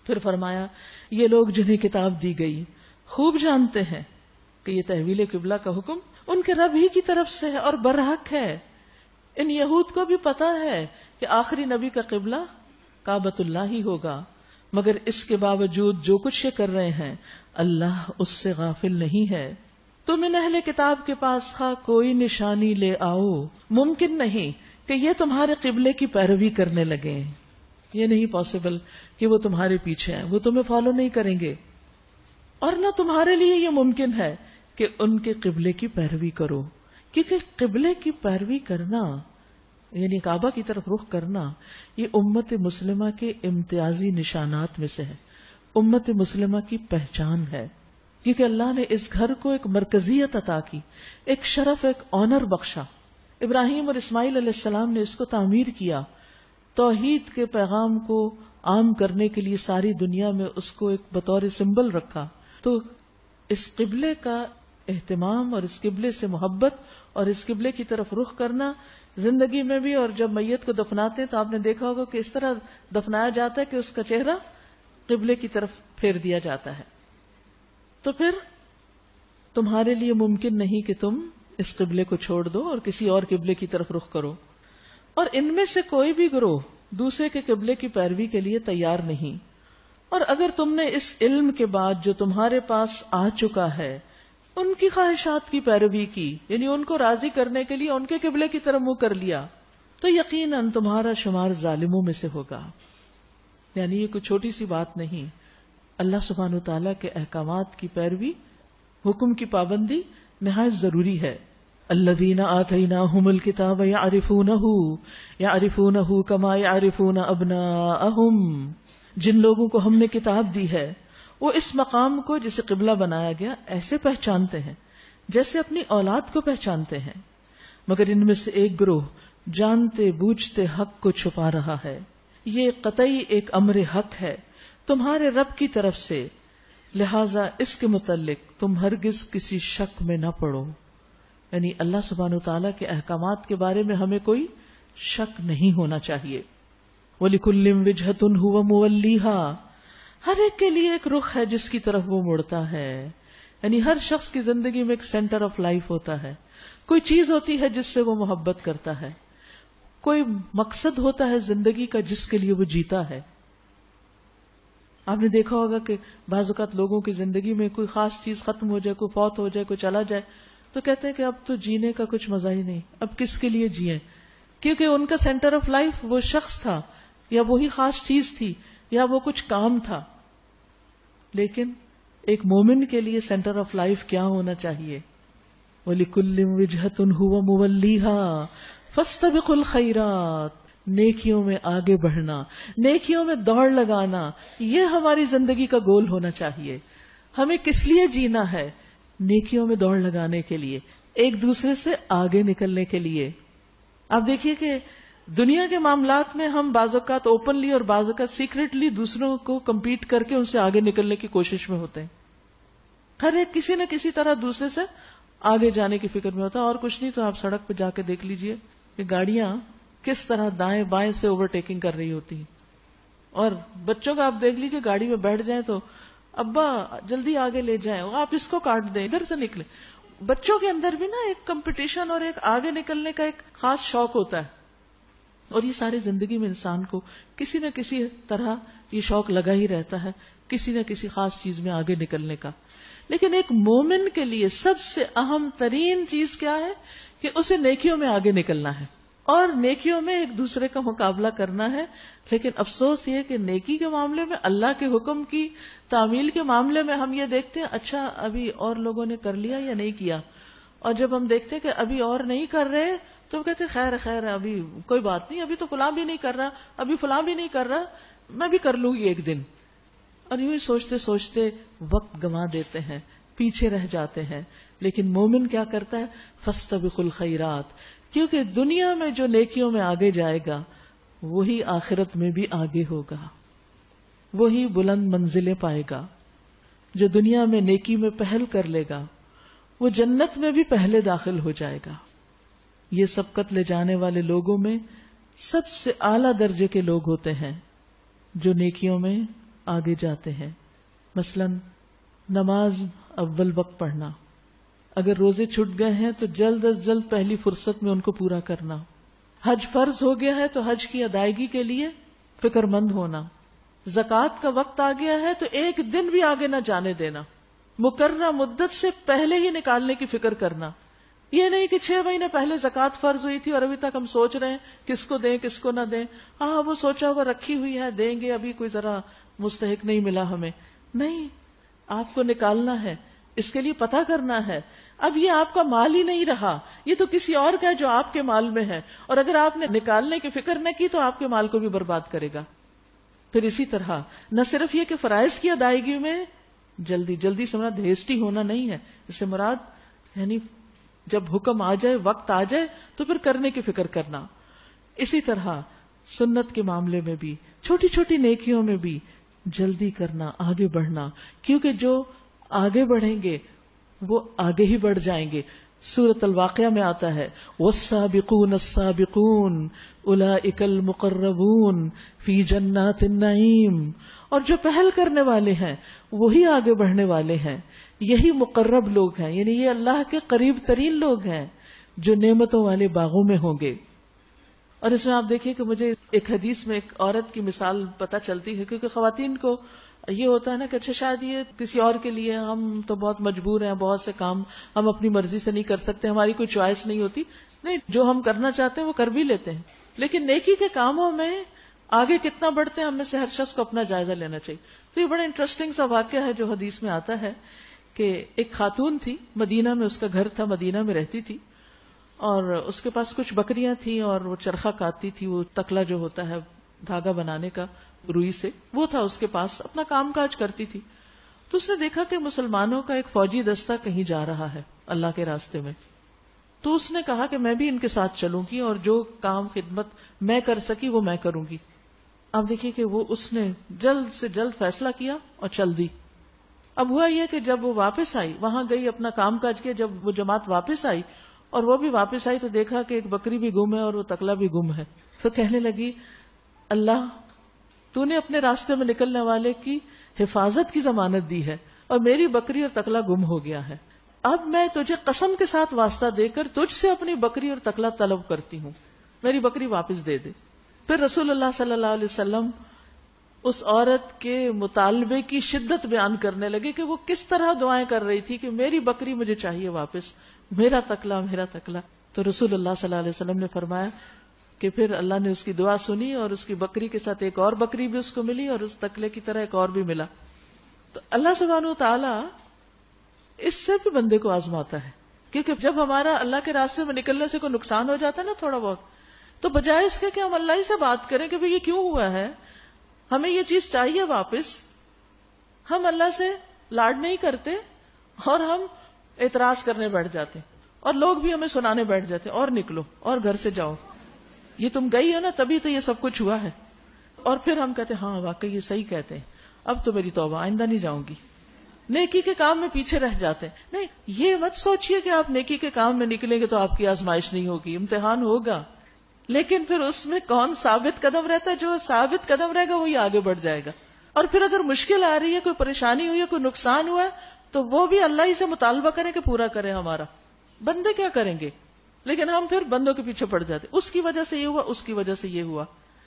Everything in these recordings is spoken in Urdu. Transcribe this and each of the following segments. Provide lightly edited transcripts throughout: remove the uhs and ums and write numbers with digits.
پھر فرمایا یہ لوگ جنہیں کتاب دی گئی خوب جانتے ہیں کہ یہ تحویل قبلہ کا حکم ان کے رب ہی کی طرف سے ہے اور برحق ہے. ان یہود کو بھی پتا ہے کہ آخری نبی کا قبلہ کعبۃ اللہ ہی ہوگا، مگر اس کے باوجود جو کچھ یہ کر رہے ہیں اللہ اس سے غافل نہیں ہے. تم ان اہل کتاب کے پاس خواہ کوئی نشانی لے آؤ، ممکن نہیں کہ یہ تمہارے قبلے کی پیروی کرنے لگے. یہ نہیں پاسبل کہ وہ تمہارے پیچھے ہیں، وہ تمہیں فالو نہیں کریں گے. اور نہ تمہارے لیے یہ ممکن ہے کہ ان کے قبلے کی پیروی کرو، کیونکہ قبلے کی پیروی کرنا یعنی کعبہ کی طرف رخ کرنا یہ امت مسلمہ کے امتیازی نشانات میں سے ہے، امت مسلمہ کی پہچان ہے. کیونکہ اللہ نے اس گھر کو ایک مرکزیت عطا کی، ایک شرف، ایک آنر بخشا. ابراہیم اور اسماعیل علیہ السلام نے اس کو تعمیر کیا، توحید کے پیغام کو عام کرنے کے لیے ساری دنیا میں اس کو ایک بطور سمبل رکھا. تو اس قبلے کا اہتمام اور اس قبلے سے محبت اور اس قبلے کی طرف رخ کرنا زندگی میں بھی، اور جب میت کو دفناتے ہیں تو آپ نے دیکھا ہوگا کہ اس طرح دفنایا جاتا ہے کہ اس کا چہرہ قبلے کی طرف پھیر دیا جاتا ہے. تو پھر تمہارے لیے ممکن نہیں کہ تم اس قبلے کو چھوڑ دو اور کسی اور قبلے کی طرف رخ کرو. اور ان میں سے کوئی بھی گروہ دوسرے کے قبلے کی پیروی کے لیے تیار نہیں. اور اگر تم نے اس علم کے بعد جو تمہارے پاس آ چکا ہے ان کی خواہشات کی پیروی کی، یعنی ان کو راضی کرنے کے لیے ان کے قبلے کی طرف منہ کر لیا، تو یقیناً تمہارا شمار ظالموں میں سے ہوگا. یعنی یہ کوئی چھوٹی سی بات نہیں. اللہ سبحانہ وتعالیٰ کے احکامات کی پیروی، حکم کی پابندی نہایت ضروری ہے. الذین آتیناہم الکتاب یعرفونہ کما یعرفون ابناءہم، جن لوگوں کو ہم نے کتاب دی ہے وہ اس مقام کو جسے قبلہ بنایا گیا ایسے پہچانتے ہیں جیسے اپنی اولاد کو پہچانتے ہیں. مگر ان میں سے ایک گروہ جانتے بوجھتے حق کو چھپا رہا ہے. یہ قطعی ایک امر حق ہے تمہارے رب کی طرف سے، لہذا اس کے متعلق تم ہرگز کسی شک میں نہ پڑو. یعنی اللہ سبحانہ وتعالیٰ کے احکامات کے بارے میں ہمیں کوئی شک نہیں ہونا چاہیے. وَلِكُلٍّ وِجْهَةٌ هُوَ مُوَلِّيهَا، ہر ایک کے لیے ایک رخ ہے جس کی طرف وہ مڑتا ہے. یعنی ہر شخص کی زندگی میں ایک سینٹر آف لائف ہوتا ہے، کوئی چیز ہوتی ہے جس سے وہ محبت کرتا ہے، کوئی مقصد ہوتا ہے زندگی کا جس کے لیے وہ جیتا ہے. آپ نے دیکھا ہوگا کہ بعض اوقات لوگوں کی زندگی میں کوئی خاص چیز ختم ہو جائے، کوئی فوت ہو جائے، کوئی چلا جائے، تو کہتے ہیں کہ اب تو جینے کا کچھ مزہ ہی نہیں، اب کس کے لیے جیئیں، کیونکہ ان کا سینٹر آف لائف وہ شخص تھا یا وہی خاص چیز تھی یا وہ کچھ کام تھا. لیکن ایک مومن کے لیے سینٹر آف لائف کیا ہونا چاہیے؟ وَلِكُلٍّ وِجْهَةٌ هُوَ مُوَلِّيهَا فَاسْتَبِقُوا الْخَيْرَاتِ، نیکیوں میں آگے بڑھنا، نیکیوں میں دوڑ لگانا، یہ ہماری زندگی کا گول ہونا چاہیے. ہمیں کس لیے جینا ہے؟ نیکیوں میں دوڑ لگانے کے لیے، ایک دوسرے سے آگے نکلنے کے لیے. آپ دیکھیے کہ دنیا کے معاملات میں ہم بعض اوقات اوپنلی اور بعض اوقات سیکریٹلی دوسروں کو کمپیٹ کر کے ان سے آگے نکلنے کی کوشش میں ہوتے ہیں. ہر ایک کسی نہ کسی طرح دوسرے سے آگے جانے کی فکر میں ہوتا ہے. اور کچھ نہیں تو آپ سڑک پہ جا کے دیکھ لیجئے کہ گاڑیاں کس طرح دائیں بائیں سے اوورٹیکنگ کر رہی ہوتی ہیں. اور بچوں کا آپ دیکھ لیجئے، گاڑی میں بیٹھ جائیں تو ابا جلدی آگے لے جائیں، آپ اس کو کاٹ دیں، ادھر سے نکلیں. بچوں کے اندر بھی نا ایک کمپٹیشن اور ایک آگے نکلنے کا ایک خاص شوق ہوتا ہے. اور یہ ساری زندگی میں انسان کو کسی نہ کسی طرح یہ شوق لگا ہی رہتا ہے، کسی نہ کسی خاص چیز میں آگے نکلنے کا. لیکن ایک مومن کے لیے سب سے اہم ترین چیز کیا ہے کہ اسے نیکیوں میں آگے نکلنا ہے اور نیکیوں میں ایک دوسرے کا مقابلہ کرنا ہے. لیکن افسوس یہ کہ نیکی کے معاملے میں، اللہ کے حکم کی تعمیل کے معاملے میں ہم یہ دیکھتے ہیں اچھا ابھی اور لوگوں نے کر لیا یا نہیں کیا، اور جب ہم دیکھتے کہ ابھی اور نہیں کر رہے تو وہ کہتے خیر خیر ابھی کوئی بات نہیں، ابھی تو فلاں بھی نہیں کر رہا، ابھی فلاں بھی نہیں کر رہا، میں بھی کر لوں گی ایک دن. اور یوں ہی سوچتے سوچتے وقت گنوا دیتے ہیں، پیچھے رہ جاتے ہیں. لیکن مومن کیا کرتا ہے؟ فاستبقوا الخیرات، کیونکہ دنیا میں جو نیکیوں میں آگے جائے گا وہی آخرت میں بھی آگے ہوگا، وہی بلند منزلیں پائے گا. جو دنیا میں نیکی میں پہل کر لے گا وہ جنت میں بھی پہلے داخل ہو جائے گا. یہ سبقت لے جانے والے لوگوں میں سب سے اعلیٰ درجے کے لوگ ہوتے ہیں جو نیکیوں میں آگے جاتے ہیں. مثلاً نماز اول وقت پڑھنا، اگر روزے چھٹ گئے ہیں تو جلد از جلد پہلی فرصت میں ان کو پورا کرنا. حج فرض ہو گیا ہے تو حج کی ادائیگی کے لیے فکر مند ہونا. زکوٰۃ کا وقت آ گیا ہے تو ایک دن بھی آگے نہ جانے دینا، مقررہ مدت سے پہلے ہی نکالنے کی فکر کرنا. یہ نہیں کہ 6 مہینے پہلے زکوٰۃ فرض ہوئی تھی اور ابھی تک ہم سوچ رہے ہیں کس کو دیں کس کو نہ دیں. وہ سوچا وہ رکھی ہوئی ہے، دیں گے، ابھی کوئی ذرا مستحق نہیں ملا ہمیں. نہیں، آپ کو نکالنا ہے، اس کے لیے پتہ کرنا ہے. اب یہ آپ کا مال ہی نہیں رہا، یہ تو کسی اور کا ہے جو آپ کے مال میں ہے، اور اگر آپ نے نکالنے کی فکر نہ کی تو آپ کے مال کو بھی برباد کرے گا. پھر اسی طرح نہ صرف یہ کہ فرائض کی ادائیگی میں جلدی سے مراد ہیسٹی ہونا نہیں ہے، اس سے مراد یعنی جب حکم آ جائے، وقت آ جائے تو پھر کرنے کی فکر کرنا. اسی طرح سنت کے معاملے میں بھی، چھوٹی چھوٹی نیکیوں میں بھی جلدی کرنا، آگے بڑھنا، کیونکہ جو آگے بڑھیں گے وہ آگے ہی بڑھ جائیں گے. سورۃ الواقعہ میں آتا ہے والسابقون السابقون اولئک المقربون فی جنات النعیم، اور جو پہل کرنے والے ہیں وہی آگے بڑھنے والے ہیں، یہی مقرب لوگ ہیں، یعنی یہ اللہ کے قریب ترین لوگ ہیں جو نعمتوں والے باغوں میں ہوں گے. اور اس میں آپ دیکھیے کہ مجھے ایک حدیث میں ایک عورت کی مثال پتہ چلتی ہے، کیونکہ خواتین کو یہ ہوتا ہے نا کہ اچھا شاید یہ کسی اور کے لیے، ہم تو بہت مجبور ہیں، بہت سے کام ہم اپنی مرضی سے نہیں کر سکتے، ہماری کوئی چوائس نہیں ہوتی. نہیں، جو ہم کرنا چاہتے ہیں وہ کر بھی لیتے ہیں، لیکن نیکی کے کاموں میں آگے کتنا بڑھتے ہیں ہم میں سے ہر شخص کو اپنا جائزہ لینا چاہیے. تو یہ بڑا انٹرسٹنگ سا واقعہ ہے جو حدیث میں آتا ہے کہ ایک خاتون تھی، مدینہ میں اس کا گھر تھا، مدینہ میں رہتی تھی، اور اس کے پاس کچھ بکریاں تھیں اور وہ چرخہ کاٹتی تھی، وہ تکلا جو ہوتا ہے دھاگا بنانے کا روئی سے، وہ تھا اس کے پاس، اپنا کام کاج کرتی تھی. تو اس نے دیکھا کہ مسلمانوں کا ایک فوجی دستہ کہیں جا رہا ہے اللہ کے راستے میں. تو اس نے کہا کہ میں بھی ان کے ساتھ چلوں گی اور جو کام خدمت میں کر سکی وہ میں کروں گی. اب دیکھیے کہ وہ اس نے جلد سے جلد فیصلہ کیا اور چل دی. اب ہوا یہ کہ جب وہ واپس آئی، وہاں گئی، اپنا کام کاج کیا، جب وہ جماعت واپس آئی اور وہ بھی واپس آئی تو دیکھا کہ ایک بکری بھی گم ہے اور وہ تکلا بھی گم ہے. تو کہنے لگی اللہ، تو نے اپنے راستے میں نکلنے والے کی حفاظت کی ضمانت دی ہے اور میری بکری اور تکلا گم ہو گیا ہے. اب میں تجھے قسم کے ساتھ واسطہ دے کر تجھ سے اپنی بکری اور تکلا طلب کرتی ہوں، میری بکری واپس دے دے. پھر رسول اللہ صلی اللہ علیہ وسلم اس عورت کے مطالبے کی شدت بیان کرنے لگے کہ وہ کس طرح دعائیں کر رہی تھی کہ میری بکری مجھے چاہیے واپس، میرا تکلا میرا تکلا. تو رسول اللہ صلی اللہ علیہ وسلم نے فرمایا کہ پھر اللہ نے اس کی دعا سنی اور اس کی بکری کے ساتھ ایک اور بکری بھی اس کو ملی اور اس تکلے کی طرح ایک اور بھی ملا. تو اللہ سبحانہ و تعالی اس سے بھی بندے کو آزماتا ہے، کیونکہ جب ہمارا اللہ کے راستے میں نکلنے سے کوئی نقصان ہو جاتا ہے نا تھوڑا بہت، تو بجائے اس کے کہ ہم اللہ ہی سے بات کریں کہ بھئی یہ کیوں ہوا ہے، ہمیں یہ چیز چاہیے واپس، ہم اللہ سے لاڈ نہیں کرتے اور ہم اعتراض کرنے بیٹھ جاتے اور لوگ بھی ہمیں سنانے بیٹھ جاتے اور نکلو اور گھر سے جاؤ، یہ تم گئی ہو نا تبھی تو یہ سب کچھ ہوا ہے. اور پھر ہم کہتے ہاں واقعی یہ صحیح کہتے ہیں، اب تو میری توبہ، آئندہ نہیں جاؤں گی. نیکی کے کام میں پیچھے رہ جاتے ہیں. نہیں، یہ مت سوچئے کہ آپ نیکی کے کام میں نکلیں گے تو آپ کی آزمائش نہیں ہوگی، امتحان ہوگا، لیکن پھر اس میں کون ثابت قدم رہتا ہے؟ جو ثابت قدم رہے گا وہی آگے بڑھ جائے گا. اور پھر اگر مشکل آ رہی ہے، کوئی پریشانی ہوئی ہے، کوئی نقصان ہوا ہے، تو وہ بھی اللہ ہی سے مطالبہ کریں کہ پورا کرے ہمارا. بندے کیا کریں گے؟ لیکن ہم پھر بندوں کے پیچھے پڑ جاتے، اس کی وجہ سے یہ ہوا، اس کی وجہ سے یہ ہوا.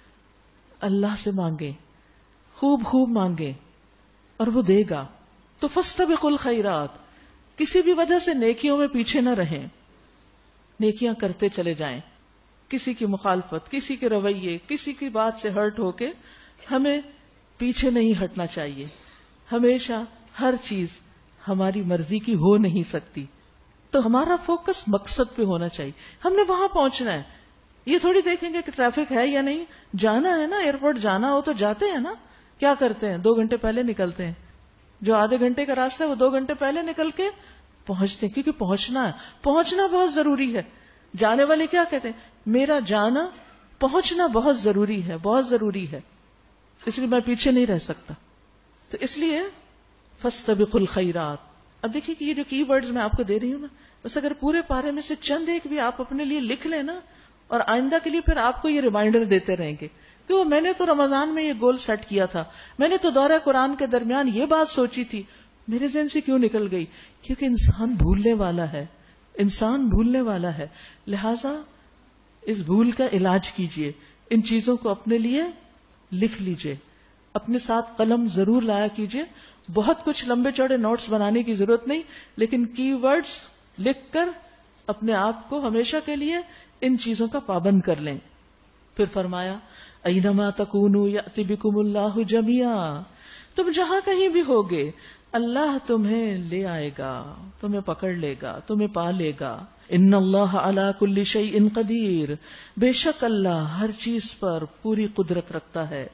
اللہ سے مانگیں، خوب خوب مانگیں اور وہ دے گا. تو فاستبقوا الخیرات، کسی بھی وجہ سے نیکیوں میں پیچھے نہ رہیں، نیکیاں کرتے چلے جائیں. کسی کی مخالفت، کسی کے رویے، کسی کی بات سے ہرٹ ہو کے ہمیں پیچھے نہیں ہٹنا چاہیے. ہمیشہ ہر چیز ہماری مرضی کی ہو نہیں سکتی، تو ہمارا فوکس مقصد پہ ہونا چاہیے. ہم نے وہاں پہنچنا ہے، یہ تھوڑی دیکھیں گے کہ ٹریفک ہے یا نہیں. جانا ہے نا، ایئرپورٹ جانا ہو تو جاتے ہیں نا. کیا کرتے ہیں؟ 2 گھنٹے پہلے نکلتے ہیں. جو آدھے گھنٹے کا راستہ ہے وہ 2 گھنٹے پہلے نکل کے پہنچتے ہیں، کیونکہ پہنچنا ہے، پہنچنا بہت ضروری ہے. جانے والے کیا کہتے ہیں؟ میرا جانا، پہنچنا بہت ضروری ہے، بہت ضروری ہے، اس لیے میں پیچھے نہیں رہ سکتا. تو اس لیے فاستبقوا الخیرات. اب دیکھیے کہ یہ جو کی ورڈز میں آپ کو دے رہی ہوں نا، بس اگر پورے پارے میں سے چند ایک بھی آپ اپنے لیے لکھ لیں نا، اور آئندہ کے لیے پھر آپ کو یہ ریمائنڈر دیتے رہیں گے کہ وہ میں نے تو رمضان میں یہ گول سیٹ کیا تھا، میں نے تو دورہ قرآن کے درمیان یہ بات سوچی تھی، میرے ذہن سے کیوں نکل گئی؟ کیونکہ انسان بھولنے والا ہے، انسان بھولنے والا ہے. لہذا اس بھول کا علاج کیجئے، ان چیزوں کو اپنے لیے لکھ لیجئے، اپنے ساتھ قلم ضرور لایا کیجئے. بہت کچھ لمبے چوڑے نوٹس بنانے کی ضرورت نہیں، لیکن کی ورڈز لکھ کر اپنے آپ کو ہمیشہ کے لیے ان چیزوں کا پابند کر لیں. پھر فرمایا اینما تکونوا یأتی بکم اللہ جمیعا، تم جہاں کہیں بھی ہوگے اللہ تمہیں لے آئے گا، تمہیں پکڑ لے گا، تمہیں پا لے گا. ان اللہ علی کل شیء قدیر، بے شک اللہ ہر چیز پر پوری قدرت رکھتا ہے.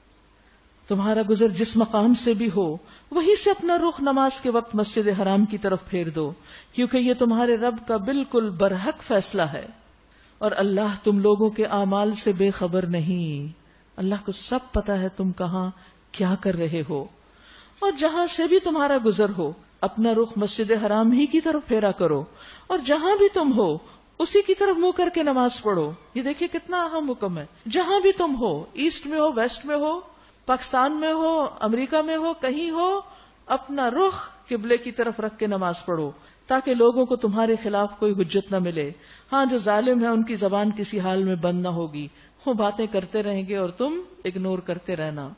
تمہارا گزر جس مقام سے بھی ہو وہیں سے اپنا رخ نماز کے وقت مسجد حرام کی طرف پھیر دو، کیونکہ یہ تمہارے رب کا بالکل برحق فیصلہ ہے، اور اللہ تم لوگوں کے اعمال سے بے خبر نہیں. اللہ کو سب پتا ہے تم کہاں کیا کر رہے ہو. اور جہاں سے بھی تمہارا گزر ہو اپنا رخ مسجد حرام ہی کی طرف پھیرا کرو، اور جہاں بھی تم ہو اسی کی طرف منہ کر کے نماز پڑھو. یہ دیکھیے کتنا اہم حکم ہے. جہاں بھی تم ہو، ایسٹ میں ہو، ویسٹ میں ہو، پاکستان میں ہو، امریکہ میں ہو، کہیں ہو، اپنا رخ قبلے کی طرف رکھ کے نماز پڑھو، تاکہ لوگوں کو تمہارے خلاف کوئی حجت نہ ملے. ہاں جو ظالم ہے ان کی زبان کسی حال میں بند نہ ہوگی، وہ باتیں کرتے رہیں گے اور تم اگنور کرتے رہنا.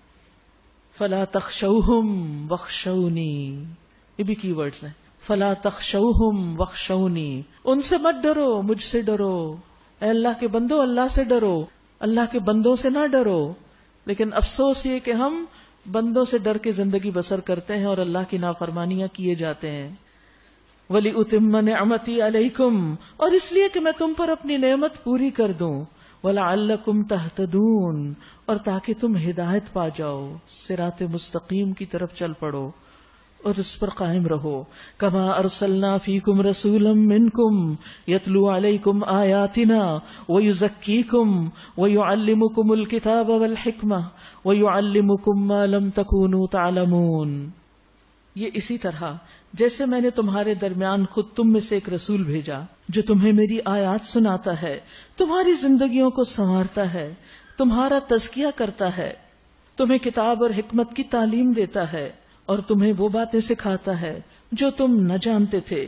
فلا تخشوہم واخشونی، یہ بھی کی ورڈز ہیں. فلا تخشوہم واخشونی، ان سے مت ڈرو، مجھ سے ڈرو. اے اللہ کے بندو اللہ سے ڈرو، اللہ کے بندوں سے نہ ڈرو. لیکن افسوس یہ کہ ہم بندوں سے ڈر کے زندگی بسر کرتے ہیں اور اللہ کی نافرمانیاں کیے جاتے ہیں. وَلِأُتِمَّ نِعْمَتِي عَلَيْكُمْ، اور اس لیے کہ میں تم پر اپنی نعمت پوری کر دوں. وَلَعَلَّكُمْ تَهْتَدُونَ، اور تاکہ تم ہدایت پا جاؤ، صراط مستقیم کی طرف چل پڑو اور اس پر قائم رہو. كَمَا أَرْسَلْنَا فِيكُمْ رَسُولًا مِّنْكُمْ يَتْلُو عَلَيْكُمْ آيَاتِنَا وَيُزَكِّيكُمْ وَيُعَلِّمُكُمُ الْكِتَابَ وَالْحِكْمَةَ وَيُعَلِّمُكُمْ مَا لَمْ تَكُونُوا تَعْلَمُونَ. یہ اسی طرح جیسے میں نے تمہارے درمیان خود تم میں سے ایک رسول بھیجا جو تمہیں میری آیات سناتا ہے، تمہاری زندگیوں کو سنوارتا ہے، تمہارا تزکیہ کرتا ہے، تمہیں کتاب اور حکمت کی تعلیم دیتا ہے، اور تمہیں وہ باتیں سکھاتا ہے جو تم نہ جانتے تھے.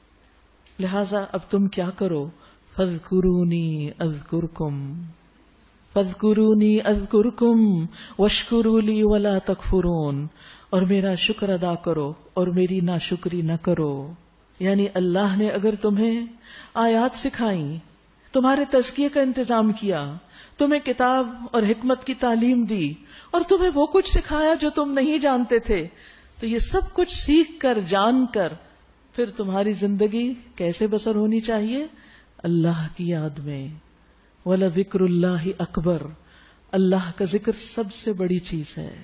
لہذا اب تم کیا کرو؟ فَاذْكُرُونِي أَذْكُرْكُمْ فَاذْكُرُونِي أَذْكُرْكُمْ وَاشْكُرُوا لِي وَلَا تَكْفُرُونَ، اور میرا شکر ادا کرو اور میری ناشکری نہ کرو. یعنی اللہ نے اگر تمہیں آیات سکھائیں، تمہارے تزکیے کا انتظام کیا، تمہیں کتاب اور حکمت کی تعلیم دی، اور تمہیں وہ کچھ سکھایا جو تم نہیں جانتے تھے، تو یہ سب کچھ سیکھ کر جان کر پھر تمہاری زندگی کیسے بسر ہونی چاہیے؟ اللہ کی یاد میں. وَلَذِكْرُ اللَّهِ أَكْبَرُ، اللہ کا ذکر سب سے بڑی چیز ہے.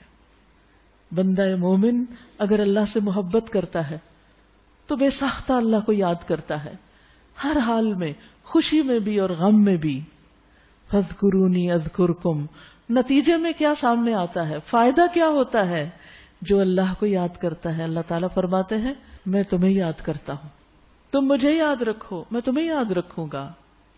بندہ مومن اگر اللہ سے محبت کرتا ہے تو بے ساختہ اللہ کو یاد کرتا ہے، ہر حال میں، خوشی میں بھی اور غم میں بھی. فَاذْكُرُونِي أَذْكُرْكُمْ، نتیجے میں کیا سامنے آتا ہے، فائدہ کیا ہوتا ہے؟ جو اللہ کو یاد کرتا ہے اللہ تعالیٰ فرماتے ہیں میں تمہیں یاد کرتا ہوں، تم مجھے یاد رکھو میں تمہیں یاد رکھوں گا،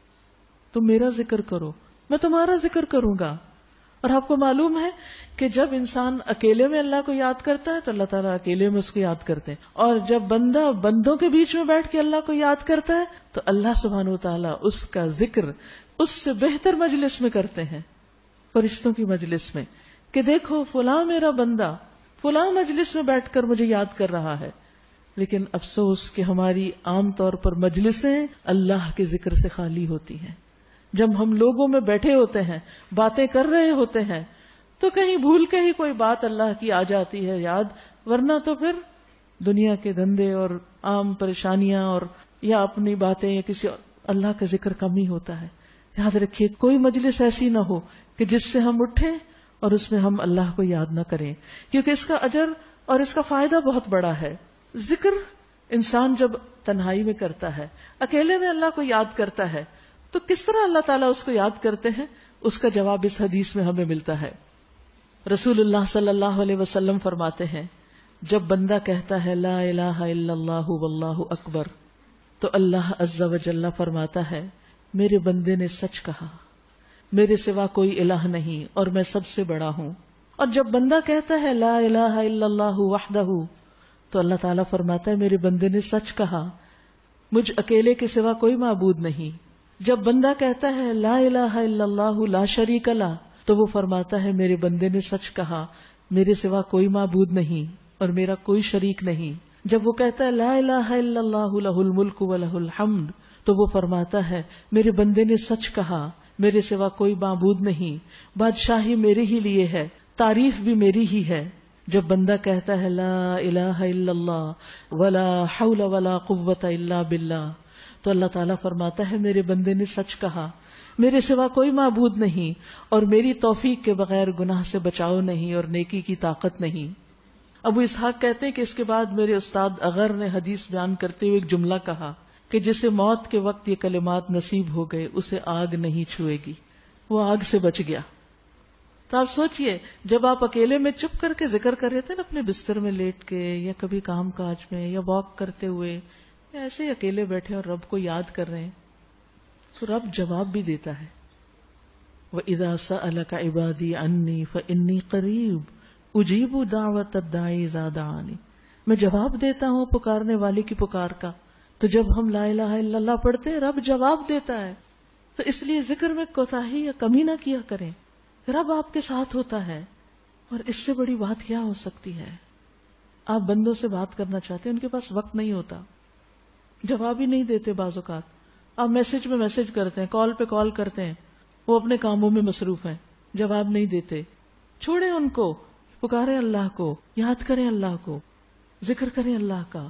تم میرا ذکر کرو میں تمہارا ذکر کروں گا. اور آپ کو معلوم ہے کہ جب انسان اکیلے میں اللہ کو یاد کرتا ہے تو اللہ تعالیٰ اکیلے میں اس کو یاد کرتے ہیں، اور جب بندہ بندوں کے بیچ میں بیٹھ کے اللہ کو یاد کرتا ہے تو اللہ سبحانہ وتعالیٰ اس کا ذکر اس سے بہتر مجلس میں کرتے ہیں، فرشتوں کی مجلس میں، کہ دیکھو فلاں میرا بندہ فلاں مجلس میں بیٹھ کر مجھے یاد کر رہا ہے. لیکن افسوس کہ ہماری عام طور پر مجلسیں اللہ کے ذکر سے خالی ہوتی ہیں. جب ہم لوگوں میں بیٹھے ہوتے ہیں، باتیں کر رہے ہوتے ہیں، تو کہیں بھول کے ہی کوئی بات اللہ کی آ جاتی ہے یاد، ورنہ تو پھر دنیا کے دھندے اور عام پریشانیاں اور یا اپنی باتیں یا کسی اللہ کا ذکر کم ہی ہوتا ہے. یاد رکھیے کوئی مجلس ایسی نہ ہو کہ جس سے ہم اٹھیں اور اس میں ہم اللہ کو یاد نہ کریں، کیونکہ اس کا اجر اور اس کا فائدہ بہت بڑا ہے. ذکر انسان جب تنہائی میں کرتا ہے، اکیلے میں اللہ کو یاد کرتا ہے، تو کس طرح اللہ تعالیٰ اس کو یاد کرتے ہیں، اس کا جواب اس حدیث میں ہمیں ملتا ہے. رسول اللہ صلی اللہ علیہ وسلم فرماتے ہیں جب بندہ کہتا ہے لا الہ الا اللہ واللہ اکبر تو اللہ عز و جل فرماتا ہے میرے بندے نے سچ کہا، میرے سوا کوئی الہ نہیں اور میں سب سے بڑا ہوں. اور جب بندہ کہتا ہے لا الہ الا اللہ وحدہ تو اللہ تعالیٰ فرماتا ہے میرے بندے نے سچ کہا، مجھ اکیلے کے سوا کوئی معبود نہیں. جب بندہ کہتا ہے لا الہ الا اللہ لا شریک لہ تو وہ فرماتا ہے میرے بندے نے سچ کہا، میرے سوا کوئی معبود نہیں اور میرا کوئی شریک نہیں. جب وہ کہتا ہے لا الہ الا اللہ لہ الملک و لہ الحمد تو وہ فرماتا ہے میرے بندے نے سچ کہا، میرے سوا کوئی معبود نہیں، بادشاہی میرے ہی لیے ہے، تعریف بھی میری ہی ہے. جب بندہ کہتا ہے لا الہ الا اللہ ولا حول ولا قوت الا باللہ تو اللہ تعالیٰ فرماتا ہے میرے بندے نے سچ کہا، میرے سوا کوئی معبود نہیں اور میری توفیق کے بغیر گناہ سے بچاؤ نہیں اور نیکی کی طاقت نہیں. ابو اسحاق کہتے ہیں کہ اس کے بعد میرے استاد اغر نے حدیث بیان کرتے ہوئے ایک جملہ کہا کہ جسے موت کے وقت یہ کلمات نصیب ہو گئے اسے آگ نہیں چھوئے گی، وہ آگ سے بچ گیا. تو آپ سوچئے جب آپ اکیلے میں چپ کر کے ذکر کر رہے تھے نا اپنے بستر میں لیٹ کے یا کبھی کام کاج میں یا واک کرتے ہوئے یا ایسے ہی اکیلے بیٹھے اور رب کو یاد کر رہے ہیں تو رب جواب بھی دیتا ہے. وَإِذَا سَأَلَكَ عِبَادِي عَنِّي فَإِنِّي قَرِيبٌ أُجِيبُ دَعْوَةَ الدَّاعِ إِذَا دَعَانِ. میں جواب دیتا ہوں پکارنے والے کی پکار کا. تو جب ہم لا الہ الا اللہ پڑھتے ہیں رب جواب دیتا ہے. تو اس لیے ذکر میں کوتاہی یا کمی نہ کیا کریں، رب آپ کے ساتھ ہوتا ہے. اور اس سے بڑی بات کیا ہو سکتی ہے؟ آپ بندوں سے بات کرنا چاہتے ہیں، ان کے پاس وقت نہیں ہوتا، جواب ہی نہیں دیتے. بعض اوقات آپ میسج میں میسج کرتے ہیں، کال پہ کال کرتے ہیں، وہ اپنے کاموں میں مصروف ہیں، جواب نہیں دیتے. چھوڑیں ان کو، پکاریں اللہ کو، یاد کریں اللہ کو، ذکر کریں اللہ کا.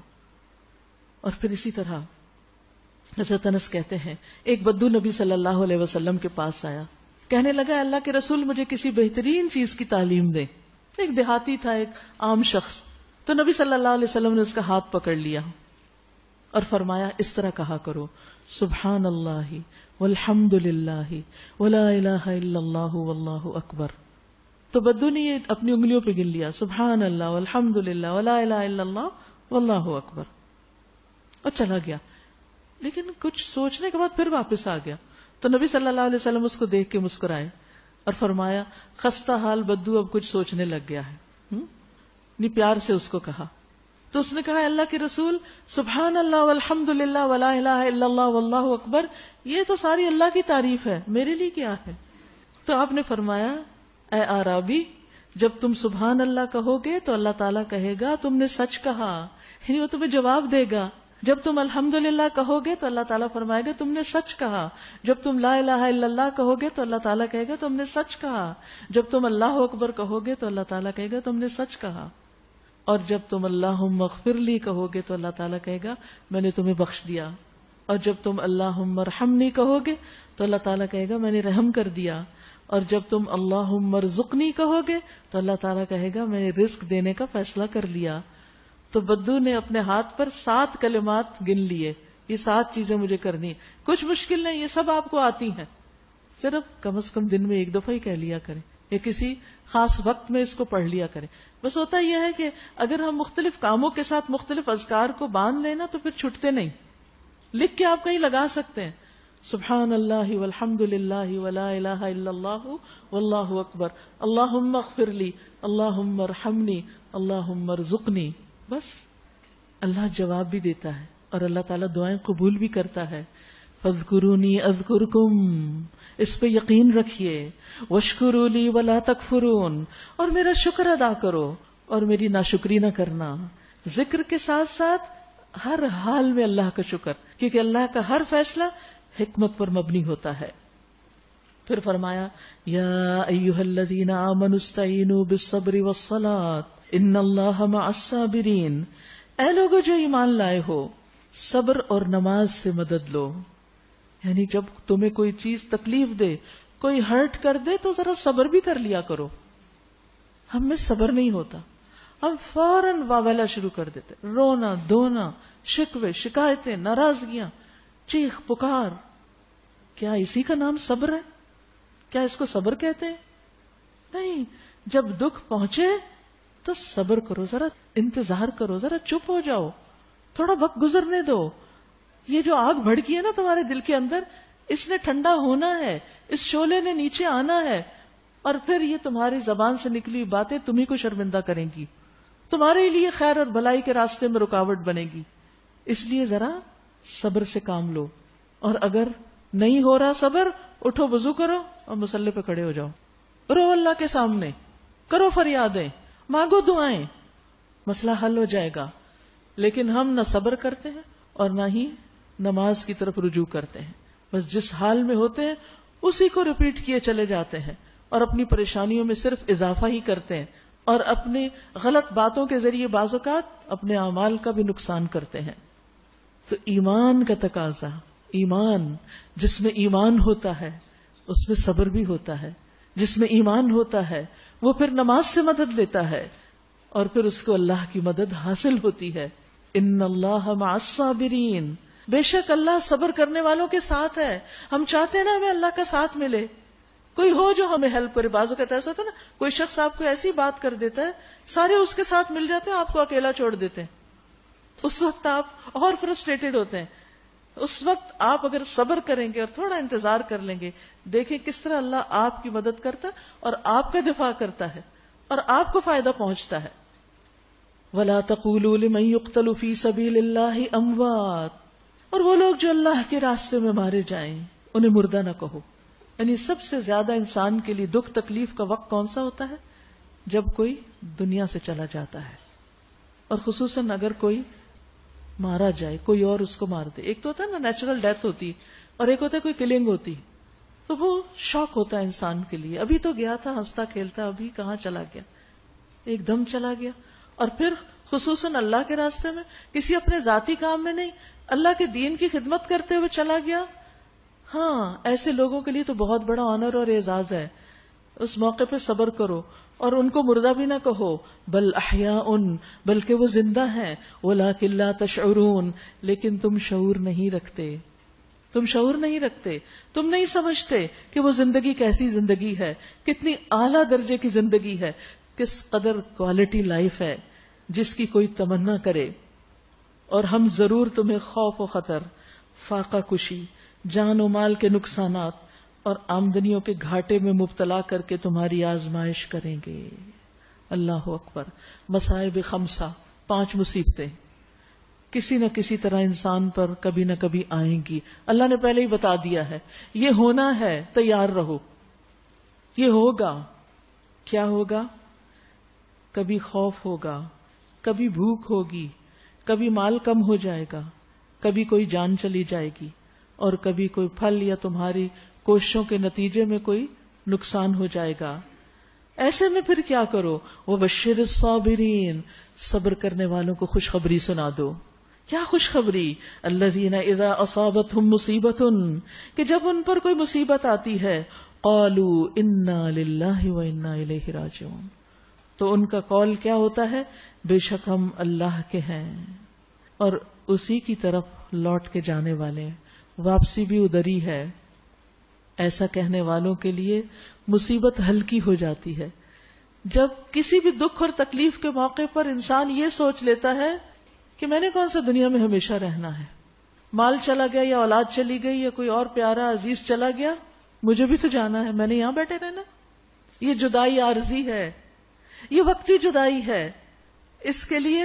اور پھر اسی طرح حضرت انس کہتے ہیں ایک بدو نبی صلی اللہ علیہ وسلم کے پاس آیا، کہنے لگا اللہ کے رسول مجھے کسی بہترین چیز کی تعلیم دے. ایک دیہاتی تھا، ایک عام شخص. تو نبی صلی اللہ علیہ وسلم نے اس کا ہاتھ پکڑ لیا اور فرمایا اس طرح کہا کرو سبحان اللہ والحمد للہ ولا الہ الا اللہ واللہ اکبر. تو بدو نے یہ اپنی انگلیوں پہ گن لیا، سبحان اللہ والحمد للہ ولا الہ الا اللہ واللہ اکبر، اور چلا گیا. لیکن کچھ سوچنے کے بعد پھر واپس آ گیا. تو نبی صلی اللہ علیہ وسلم اس کو دیکھ کے مسکرائے اور فرمایا خستہ حال بدو اب کچھ سوچنے لگ گیا ہے. پیار سے اس کو کہا. تو اس نے کہا اللہ کے رسول سبحان اللہ والحمد للہ ولا الہ الا اللہ واللہ اکبر یہ تو ساری اللہ کی تعریف ہے، میرے لیے کیا ہے؟ تو آپ نے فرمایا اے آرابی جب تم سبحان اللہ کہو گے تو اللہ تعالیٰ کہے گا تم نے سچ کہا، یعنی وہ تمہیں جواب دے گا. جب تم الحمدللہ کہو گے تو اللہ تعالیٰ فرمائے گا تم نے سچ کہا. جب تم لا الہ الا اللہ کہو گے تو اللہ تعالیٰ کہے گا تم نے سچ کہا. جب تم اللہ اکبر کہو گے تو اللہ تعالیٰ کہے گا تم نے سچ کہا. اور جب تم اللہم اغفر لی کہو گے تو اللہ تعالیٰ کہے گا میں نے تمہیں بخش دیا. اور جب تم اللہم ارحمنی کہو گے تو اللہ تعالیٰ کہے گا میں نے رحم کر دیا. اور جب تم اللہم ارزقنی کہو گے تو اللہ تعالیٰ کہے گا میں نے رزق دینے کا فیصلہ کر لیا. تو بدو نے اپنے ہاتھ پر 7 کلمات گن لیے، یہ 7 چیزیں مجھے کرنی، کچھ مشکل نہیں، یہ سب آپ کو آتی ہیں، صرف کم از کم دن میں 1 دفعہ ہی کہہ لیا کریں یا کسی خاص وقت میں اس کو پڑھ لیا کریں. بس ہوتا یہ ہے کہ اگر ہم مختلف کاموں کے ساتھ مختلف اذکار کو باندھ لینا تو پھر چھٹتے نہیں. لکھ کے آپ کہیں لگا سکتے ہیں سبحان اللہ والحمد للہ ولا الہ الا اللہ واللہ اکبر اللہم اغفر لی اللہم ارحمنی اللہم ارزقنی. بس اللہ جواب بھی دیتا ہے اور اللہ تعالیٰ دعائیں قبول بھی کرتا ہے. فاذکرونی اذکرکم، اس پہ یقین رکھیے. واشکروا لی ولا تکفرون، اور میرا شکر ادا کرو اور میری ناشکری نہ کرنا. ذکر کے ساتھ ساتھ ہر حال میں اللہ کا شکر، کیونکہ اللہ کا ہر فیصلہ حکمت پر مبنی ہوتا ہے. پھر فرمایا یا ایھا الذین آمنوا استعینوا بالصبر والصلاۃ ان اللہ مع الصابرین. اے لوگو جو ایمان لائے ہو صبر اور نماز سے مدد لو. یعنی جب تمہیں کوئی چیز تکلیف دے، کوئی ہرٹ کر دے تو ذرا صبر بھی کر لیا کرو. ہم میں صبر نہیں ہوتا، ہم فوراً واویلا شروع کر دیتے، رونا دھونا، شکوے شکایتیں ناراضگیاں، چیخ پکار. کیا اسی کا نام صبر ہے؟ کیا اس کو صبر کہتے ہیں؟ نہیں. جب دکھ پہنچے تو صبر کرو، ذرا انتظار کرو، ذرا چپ ہو جاؤ، تھوڑا وقت گزرنے دو. یہ جو آگ بھڑکی ہے نا تمہارے دل کے اندر، اس نے ٹھنڈا ہونا ہے، اس شعلے نے نیچے آنا ہے، اور پھر یہ تمہاری زبان سے نکلی باتیں تمہیں کو شرمندہ کریں گی، تمہارے لیے خیر اور بھلائی کے راستے میں رکاوٹ بنے گی. اس لیے ذرا صبر سے کام لو، اور اگر نہیں ہو رہا صبر، اٹھو وضو کرو اور مصلی پہ کھڑے ہو جاؤ، رو اللہ کے سامنے، کرو فریادیں، مانگو دعائیں، مسئلہ حل ہو جائے گا. لیکن ہم نہ صبر کرتے ہیں اور نہ ہی نماز کی طرف رجوع کرتے ہیں، بس جس حال میں ہوتے ہیں اسی کو ریپیٹ کیے چلے جاتے ہیں اور اپنی پریشانیوں میں صرف اضافہ ہی کرتے ہیں، اور اپنی غلط باتوں کے ذریعے بعض اوقات اپنے اعمال کا بھی نقصان کرتے ہیں. تو ایمان کا تقاضا، ایمان، جس میں ایمان ہوتا ہے اس میں صبر بھی ہوتا ہے، جس میں ایمان ہوتا ہے وہ پھر نماز سے مدد لیتا ہے اور پھر اس کو اللہ کی مدد حاصل ہوتی ہے. ان اللہ مع الصابرین، بے شک اللہ صبر کرنے والوں کے ساتھ ہے. ہم چاہتے ہیں نا ہمیں اللہ کا ساتھ ملے، کوئی ہو جو ہمیں ہیلپ کرے. بازو کا ایسا ہوتا ہے نا، کوئی شخص آپ کو ایسی بات کر دیتا ہے، سارے اس کے ساتھ مل جاتے ہیں، آپ کو اکیلا چھوڑ دیتے ہیں. اس وقت آپ اور فرسٹریٹڈ ہوتے ہیں. اس وقت آپ اگر صبر کریں گے اور تھوڑا انتظار کر لیں گے، دیکھیں کس طرح اللہ آپ کی مدد کرتا ہے اور آپ کا دفاع کرتا ہے اور آپ کو فائدہ پہنچتا ہے. وَلَا تَقُولُوا لِمَن يُقْتَلُ فِي سَبِيلِ اللَّهِ أَمْوَاتٌ، اور وہ لوگ جو اللہ کے راستے میں مارے جائیں انہیں مردہ نہ کہو. یعنی سب سے زیادہ انسان کے لیے دکھ تکلیف کا وقت کون سا ہوتا ہے؟ جب کوئی دنیا سے چلا جاتا ہے، اور خصوصاً اگر کوئی مارا جائے، کوئی اور اس کو مار دے. ایک تو ہوتا ہے نا نیچرل ڈیتھ ہوتی، اور ایک ہوتا ہے کوئی کلنگ ہوتی. تو وہ شوق ہوتا ہے انسان کے لیے، ابھی تو گیا تھا ہنستا کھیلتا، ابھی کہاں چلا گیا، ایک دم چلا گیا. اور پھر خصوصاً اللہ کے راستے میں، کسی اپنے ذاتی کام میں نہیں، اللہ کے دین کی خدمت کرتے ہوئے چلا گیا. ہاں، ایسے لوگوں کے لیے تو بہت بڑا آنر اور اعزاز ہے. اس موقع پہ صبر کرو اور ان کو مردہ بھی نہ کہو. بل احیاء، بلکہ وہ زندہ ہیں. ولکن لا تشعرون، لیکن تم شعور نہیں رکھتے. تم شعور نہیں رکھتے، تم نہیں سمجھتے کہ وہ زندگی کیسی زندگی ہے، کتنی اعلیٰ درجے کی زندگی ہے، کس قدر کوالٹی لائف ہے جس کی کوئی تمنا کرے. اور ہم ضرور تمہیں خوف و خطر، فاقہ کشی، جان و مال کے نقصانات اور آمدنیوں کے گھاٹے میں مبتلا کر کے تمہاری آزمائش کریں گے. اللہ اکبر. مصائب خمسہ، 5 مصیبتیں کسی نہ کسی طرح انسان پر کبھی نہ کبھی آئیں گی. اللہ نے پہلے ہی بتا دیا ہے، یہ ہونا ہے، تیار رہو. یہ ہوگا. کیا ہوگا؟ کبھی خوف ہوگا، کبھی بھوک ہوگی، کبھی مال کم ہو جائے گا، کبھی کوئی جان چلی جائے گی، اور کبھی کوئی پھل یا تمہاری کوششوں کے نتیجے میں کوئی نقصان ہو جائے گا. ایسے میں پھر کیا کرو؟ وَبَشِّرِ الصَّابِرِينَ، صبر کرنے والوں کو خوشخبری سنا دو. کیا خوشخبری؟ الَّذِينَ إِذَا أَصَابَتْهُمْ مُصِيبَةٌ، کہ جب ان پر کوئی مصیبت آتی ہے، قَالُوا إِنَّا لِلَّهِ وَإِنَّا إِلَيْهِ رَاجِعُونَ، تو ان کا قول کیا ہوتا ہے؟ بے شک ہم اللہ کے ہیں اور اسی کی طرف لوٹ کے جانے والے ہیں، واپسی بھی ادھر ہی ہے. ایسا کہنے والوں کے لیے مصیبت ہلکی ہو جاتی ہے. جب کسی بھی دکھ اور تکلیف کے موقع پر انسان یہ سوچ لیتا ہے کہ میں نے کون سا دنیا میں ہمیشہ رہنا ہے، مال چلا گیا یا اولاد چلی گئی یا کوئی اور پیارا عزیز چلا گیا، مجھے بھی تو جانا ہے، میں نے یہاں بیٹھے رہنا. یہ جدائی عارضی ہے، یہ وقتی جدائی ہے. اس کے لیے